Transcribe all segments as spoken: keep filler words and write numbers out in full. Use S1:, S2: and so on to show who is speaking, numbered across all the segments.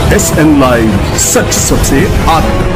S1: S N live, सच सबसे आगे।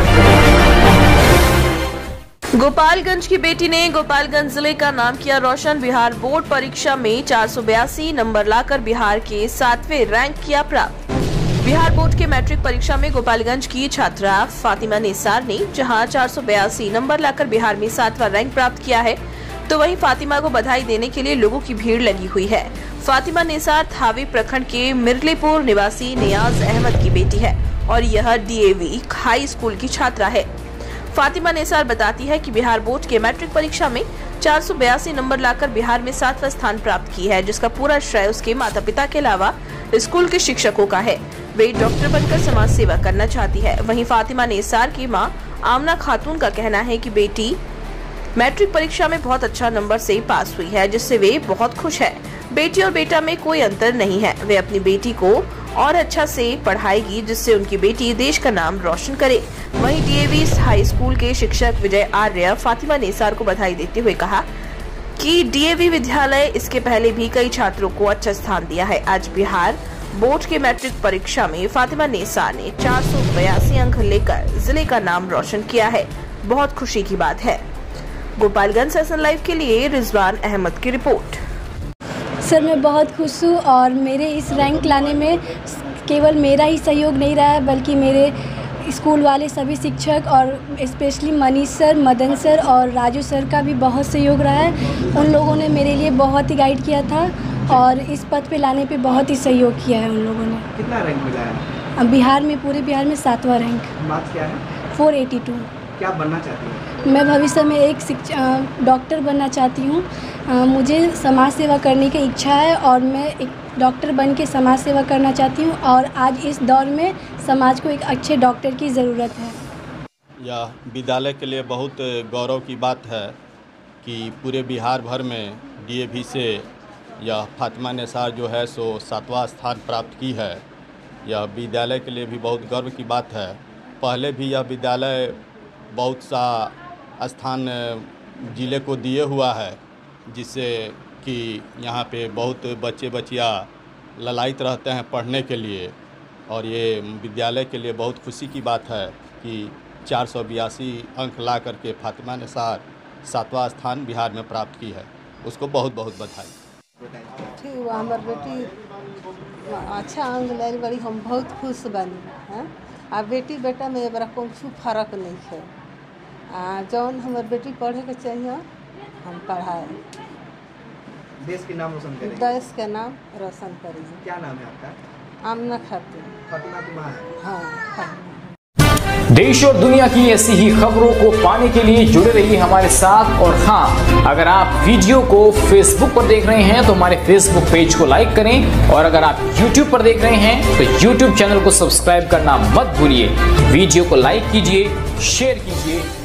S2: गोपालगंज की बेटी ने गोपालगंज जिले का नाम किया रोशन। बिहार बोर्ड परीक्षा में चार सौ बयासी नंबर लाकर बिहार के सातवें रैंक किया प्राप्त। बिहार बोर्ड के मैट्रिक परीक्षा में गोपालगंज की छात्रा फातिमा नेसार ने जहां चार सौ बयासी नंबर लाकर बिहार में सातवां रैंक प्राप्त किया है, तो वहीं फातिमा को बधाई देने के लिए लोगों की भीड़ लगी हुई है। फातिमा नेसार थावी प्रखंड के मिर्लेपुर निवासी नियाज अहमद की बेटी है और यह D A V high school की छात्रा है। फातिमा नेसार बताती है कि बिहार बोर्ड के मैट्रिक परीक्षा में चार सौ बयासी नंबर लाकर बिहार में सातवां स्थान प्राप्त की है, जिसका पूरा श्रेय उसके माता पिता के अलावा स्कूल के शिक्षकों का है। वे डॉक्टर बनकर समाज सेवा करना चाहती है। वहीं फातिमा नेसार की मां आमना खातून का कहना है कि बेटी मैट्रिक परीक्षा में बहुत अच्छा नंबर से पास हुई है, जिससे वे बहुत खुश है। बेटी और बेटा में कोई अंतर नहीं है। वे अपनी बेटी को और अच्छा से पढ़ाएगी, जिससे उनकी बेटी देश का नाम रोशन करे। वहीं D A V high school के शिक्षक विजय आर्य फातिमा नेसार को बधाई देते हुए कहा कि डी ए वी विद्यालय इसके पहले भी कई छात्रों को अच्छा स्थान दिया है। आज बिहार बोर्ड के मैट्रिक परीक्षा में फातिमा नेसार ने चार सौ बयासी अंक लेकर जिले का नाम रोशन किया है। बहुत खुशी की बात है। गोपालगंज एस एन लाइव के लिए रिजवान अहमद की रिपोर्ट।
S3: सर, मैं बहुत खुश हूँ और मेरे इस रैंक लाने में केवल मेरा ही सहयोग नहीं रहा है, बल्कि मेरे स्कूल वाले सभी शिक्षक और specially Manish sir, Madan sir और राजू सर का भी बहुत सहयोग रहा है। उन लोगों ने मेरे लिए बहुत ही गाइड किया था और इस पद पे लाने पे बहुत ही सहयोग किया है उन लोगों ने।
S4: कितना रैंक मिला है?
S3: बिहार में, पूरे बिहार में सातवां रैंक।
S4: मार्क्स क्या है?
S3: Four eighty two.
S4: क्या बनना चाहती हैं?
S3: मैं भविष्य में एक शिक्षक डॉक्टर बनना चाहती हूँ। मुझे समाज सेवा करने की इच्छा है और मैं एक डॉक्टर बन के समाज सेवा करना चाहती हूँ और आज इस दौर में समाज को एक अच्छे डॉक्टर की ज़रूरत है।
S5: यह विद्यालय के लिए बहुत गौरव की बात है कि पूरे बिहार भर में डी ए वी से यह फातिमा नेसार जो है सो सातवां स्थान प्राप्त की है। यह विद्यालय के लिए भी बहुत गर्व की बात है। पहले भी यह विद्यालय बहुत सा स्थान जिले को दिए हुआ है, जिससे कि यहाँ पे बहुत बच्चे बच्चियाँ ललायित रहते हैं पढ़ने के लिए, और ये विद्यालय के लिए बहुत खुशी की बात है कि चार सौ बयासी अंक ला करके फातिमा नेसार सातवां स्थान बिहार में प्राप्त की है। उसको बहुत बहुत बधाई।
S6: ठीक हुआ, हमार बेटी अच्छा अंक लाइल बड़ी, हम बहुत खुश बनी हैं। आ बेटी बेटा में बड़ा कुछ फर्क नहीं है। आ जौन हमार बेटी पढ़े के चाहिए हम पढ़ाए।
S4: देश के नाम रोशन करें।
S6: देश के नाम रोशन करें।
S4: क्या नाम है आपका?
S6: आमना खातून।
S4: फातिमा की माँ है?
S6: हाँ।
S7: देश और दुनिया की ऐसी ही खबरों को पाने के लिए जुड़े रहिए हमारे साथ। और हाँ, अगर आप वीडियो को फेसबुक पर देख रहे हैं तो हमारे फेसबुक पेज को लाइक करें, और अगर आप यूट्यूब पर देख रहे हैं तो यूट्यूब चैनल को सब्सक्राइब करना मत भूलिए। वीडियो को लाइक कीजिए, शेयर कीजिए।